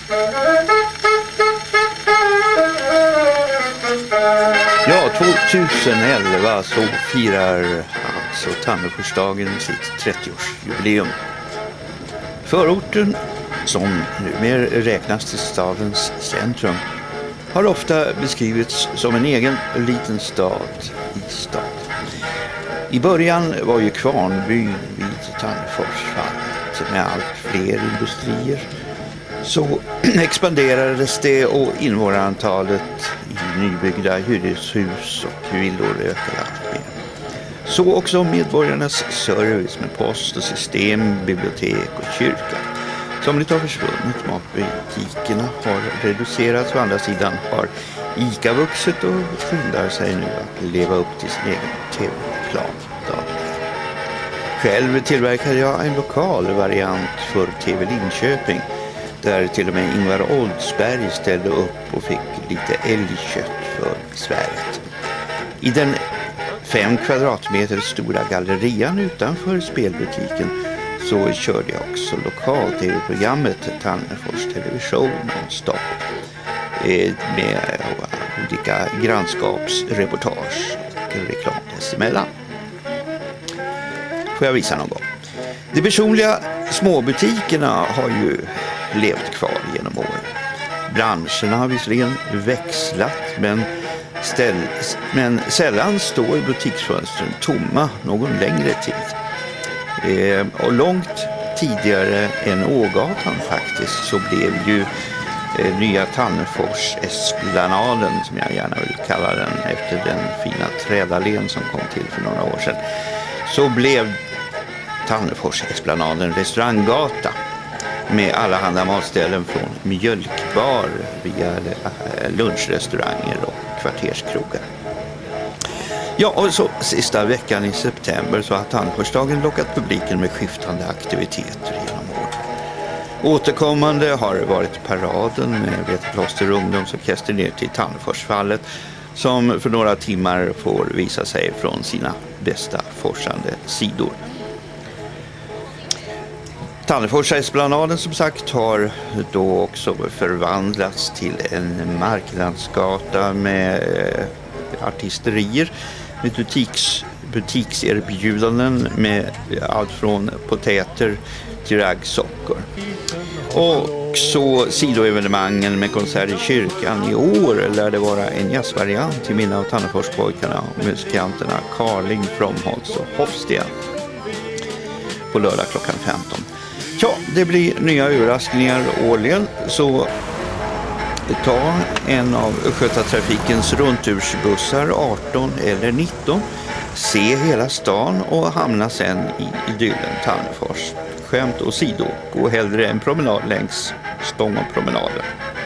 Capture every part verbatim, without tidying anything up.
Ja, tjugoelva så firar alltså Tanneforsdagen sitt trettioårsjubileum. Förorten, som numera räknas till stadens centrum, har ofta beskrivits som en egen liten stad i stad. I början var ju Kvarnbyn vid Tanneforsfallet med allt fler industrier. Så expanderades det och invånarantalet i nybyggda hyreshus och villor ökade allt mer. Så också medborgarnas service med post och system, bibliotek och kyrka. Somligt har försvunnit, matbutikerna har reducerats, å andra sidan har ICA vuxit och skyndar sig nu att leva upp till sin egen tv-reklam dagligen. Själv tillverkade jag en lokal variant för T V Linköping, där till och med Ingvar Oldsberg ställde upp och fick lite älgkött för besväret. I den fem kvadratmeter stora gallerian utanför spelbutiken så körde jag också lokal-tv-programmet Tannefors Television non-stop med olika grannskapsreportage och reklam dessemellan. Får jag visa någon gång. De personliga småbutikerna har ju levt kvar genom åren. Branscherna har visserligen växlat, men, ställ, men sällan står butiksfönstren tomma någon längre tid. Eh, och långt tidigare än Ågatan faktiskt så blev ju eh, nya Tannefors Esplanaden, som jag gärna vill kalla den efter den fina trädallén som kom till för några år sedan, så blev Tannefors Esplanaden restauranggata med alla handa matställen från mjölkbar via lunchrestauranger och kvarterskrogar. Ja, och så sista veckan i september så har Tanneforsdagen lockat publiken med skiftande aktiviteter genom åren. Återkommande har det varit paraden med Vetekloster ungdomsorkester ner till Tanneforsfallet, som för några timmar får visa sig från sina bästa forsande sidor. Tanneforsesplanaden som sagt har då också förvandlats till en marknadsgata med artisterier, med butiks, butikserbjudanden med allt från potäter till raggsockor. Och så sidoevenemangen med konsert i kyrkan. I år lär det vara en jazzvariant till minne av Tanneforspojkarna och musikanterna Carling, Fromholtz och Hofsten på lördag klockan femton. Ja, det blir nya överraskningar årligen, så ta en av Östgötatrafikens rundtursbussar arton eller nitton, se hela stan och hamna sen i idyllen Tannefors. Skämt åsido, gå hellre en promenad längs Stångåpromenaden.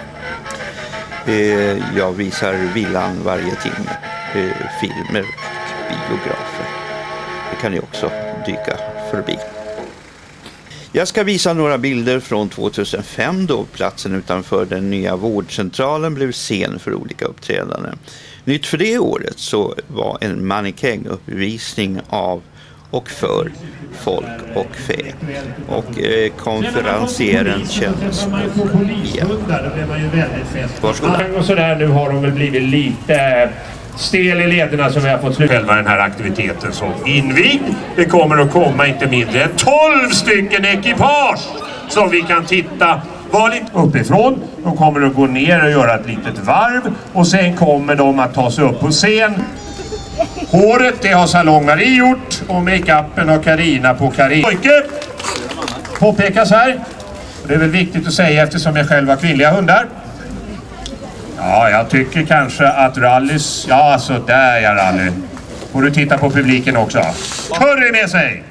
Eh, jag visar villan varje timme, eh, filmer och biografer. Det kan ni också dyka förbi. Jag ska visa några bilder från tjugohundrafem då platsen utanför den nya vårdcentralen blev scen för olika uppträdanden. Nytt för det året så var en mannekänguppvisning av och för folk och fä. Och eh, konferencieren kändes igen. Varsågoda. Och så där, nu har de väl blivit lite stel i lederna som vi har fått sluta. Själva den här aktiviteten som invigd. Det kommer att komma inte mindre än tolv stycken ekipage som vi kan titta vanligt uppifrån. De kommer att gå ner och göra ett litet varv och sen kommer de att ta sig upp på scen. Håret det har Salong Marie gjort och make-upen har Carina på Carina. Pojke påpekas här. Och det är väl viktigt att säga eftersom jag själv har kvinnliga hundar. Ja, jag tycker kanske att rallys... Ja, så där är rally. Får du titta på publiken också. Curry med sig!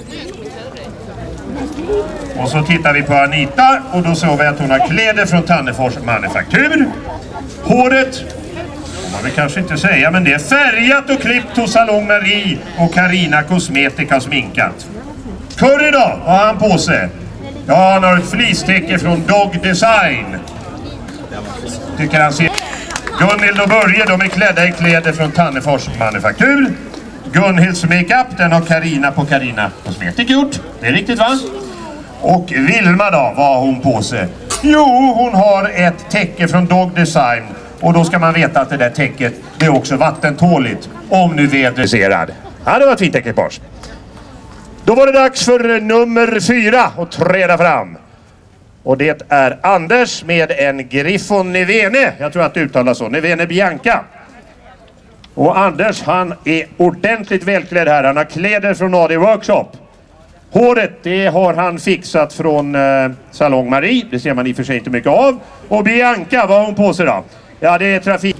Och så tittar vi på Anita och då såg vi att hon har kläder från Tannefors manufaktur. Håret, får man väl kanske inte säga, men det är färgat och klippt hos Salong Marie och Carina Cosmetica sminkat. Curry då, vad har han på sig? Ja, han har ett flistäcke från Dog Design. Tycker han ser... Gunhild och Börje, de är klädda i kläder från Tannefors manufaktur. Gunhilds makeup, den har Carina på Carina Cosmetic gjort. Det är riktigt va? Och Vilma då, vad har hon på sig? Jo, hon har ett täcke från Dog Design. Och då ska man veta att det där täcket är också vattentåligt. Om nu vädret är. Ja, det var ett fint ekipage. Då var det dags för nummer fyra att träda fram. Och det är Anders med en Griffon Nevene. Jag tror att det uttalas så. Nevene Bianca. Och Anders, han är ordentligt välklädd här. Han har kläder från A D Workshop. Håret, det har han fixat från eh, Salong Marie. Det ser man i och för sig inte mycket av. Och Bianca, vad har hon på sig då? Ja, det är trafik.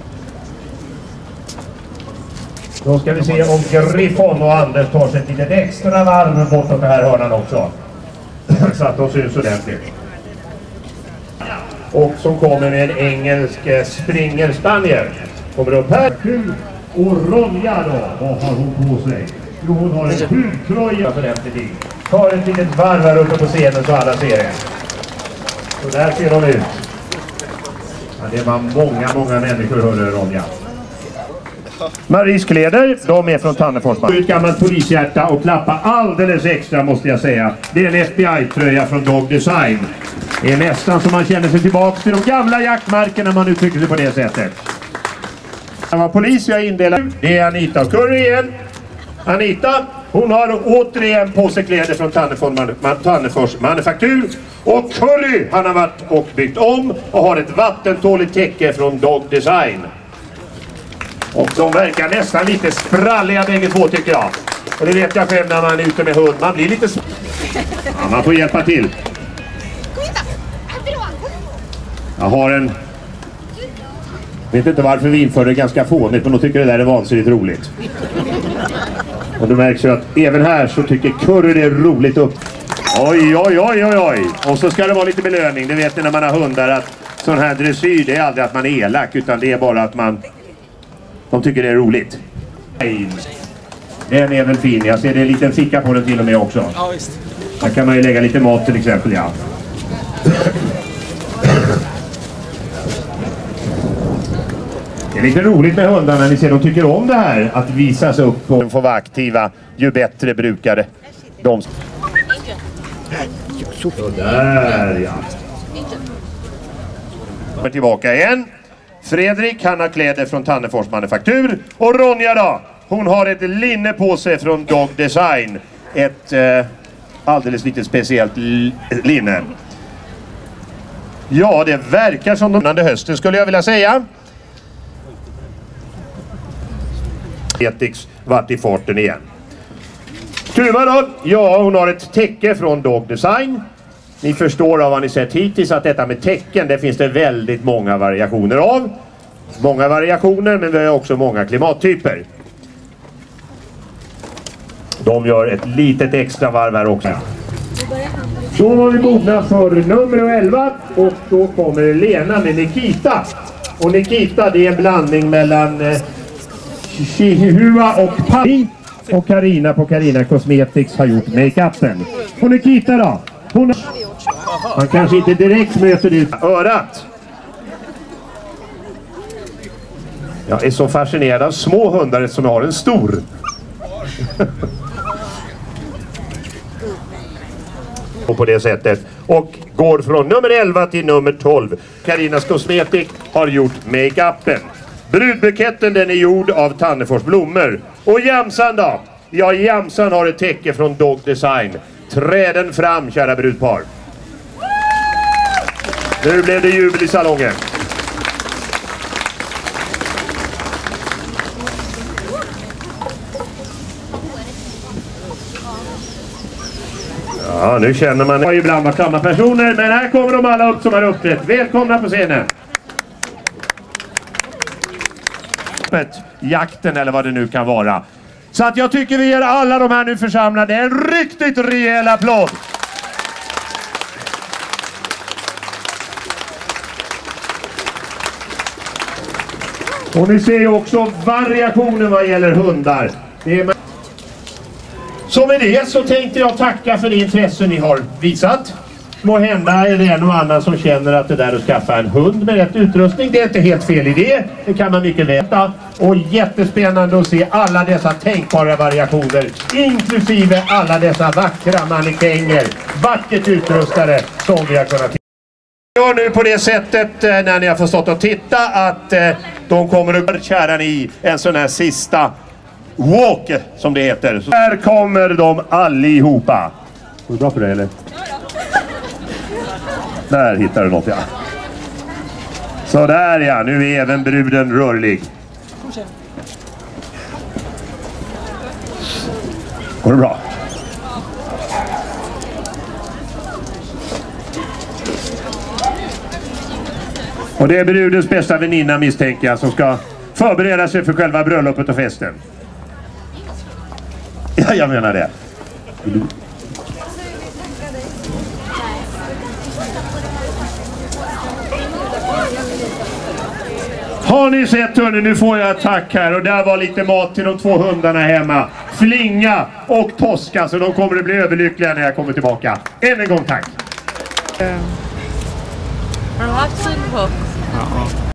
Då ska vi se om Griffon och Anders tar sig ett litet extra varv bortåt det här hörnan också. Så att de syns ordentligt. Och som kommer med en engelsk springerspanier. Kommer upp här. Och Ronja då, vad har hon på sig? Jo, hon har en hudtröja för den till. Tar ett litet varv här uppe på scenen så alla ser det. Så där ser de ut. Ja, det var många, många människor, hörde Ronja. Maries kläder, de är från Tannefors. Ett gammalt polishjärta och klappa alldeles extra måste jag säga. Det är en F B I-tröja från Dog Design. Det är nästan som man känner sig tillbaka till de gamla jaktmarkerna, man uttrycker sig på det sättet. Han var polis, jag indelar. Det är Anita och Curry igen. Anita, hon har återigen på sig kläder från Tannefors, Tannefors manufaktur. Och Curry, han har varit och byggt om och har ett vattentåligt täcke från Dog Design. Och de verkar nästan lite spralliga bägge två, tycker jag. Och det vet jag själv när man är ute med hund. Man blir lite... Ja, man får hjälpa till. Jag har en... Jag vet inte varför vi inför det ganska fånigt, men de tycker det där är vansinnigt roligt. Och du märks ju att även här så tycker Curry det är roligt upp. Oj, oj, oj, oj, oj. Och så ska det vara lite belöning. Det vet ni när man har hundar att sån här dressyr, det är aldrig att man är elak, utan det är bara att man... De tycker det är roligt. Den är väl fin. Jag ser det är en liten ficka på den till och med också. Ja, visst. Här kan man ju lägga lite mat till exempel, ja. Det är lite roligt med hundarna. Ni ser, de tycker om det här. Att visas upp och få vara aktiva. Ju bättre brukare de... Så där, ja. Kommer tillbaka igen. Fredrik, han har kläder från Tannefors manufaktur. Och Ronja då, hon har ett linne på sig från Dog Design. Ett eh, alldeles lite speciellt linne. Ja, det verkar som de under hösten skulle jag vilja säga. Etix vart i farten igen. Tuva då, ja, hon har ett täcke från Dog Design. Ni förstår av vad ni sett hittills att detta med tecken, det finns det väldigt många variationer av. Många variationer, men vi har också många klimattyper. De gör ett litet extra varv här också. Då var vi mogna för nummer elva och då kommer Lena med Nikita. Och Nikita, det är en blandning mellan eh, Chihua och Paris. Och Karina på Karina Cosmetics har gjort make-upen. Och Nikita då? Hon... Man kanske inte direkt möter det örat. Jag är så fascinerad av små hundar som jag har en stor. Och på det sättet. Och går från nummer elva till nummer tolv. Karinas Cosmetics har gjort make-upen. Brudbuketten, den är gjord av Tannefors blommor. Och jamsan då? Ja, jamsan har ett täcke från Dog Design. Träden fram, kära brudpar. Nu blev det jubel i salongen. Ja, nu känner man det. Ibland var samma personer, men här kommer de alla upp som har uppträtt. Välkomna på scenen. Jakten eller vad det nu kan vara. Så att jag tycker vi ger alla de här nu församlade en riktigt rejäl applåd. Och ni ser ju också variationen vad gäller hundar. Det är... Så med det så tänkte jag tacka för det intresse ni har visat. Må hända är det en och annan som känner att det där att skaffa en hund med rätt utrustning, det är inte helt fel idé. Det kan man mycket veta. Och jättespännande att se alla dessa tänkbara variationer, inklusive alla dessa vackra mannekänger, vackert utrustade som vi har kunnat. gör nu på det sättet eh, när ni har förstått att titta att eh, de kommer att köra i en sån här sista walk som det heter. Så här kommer de allihopa. Går det bra för dig eller? Där hittar du något, ja. Så där ja, nu är även bruden rörlig. Går det bra? Och det är brudens bästa väninna misstänker jag som ska förbereda sig för själva bröllopet och festen. Ja, jag menar det. Har ni sett hörni, nu får jag ett tack här och där var lite mat till de två hundarna hemma. Flinga och Tosca, så de kommer att bli överlyckliga när jag kommer tillbaka. Än en gång tack. Har du haft syn på? Ja.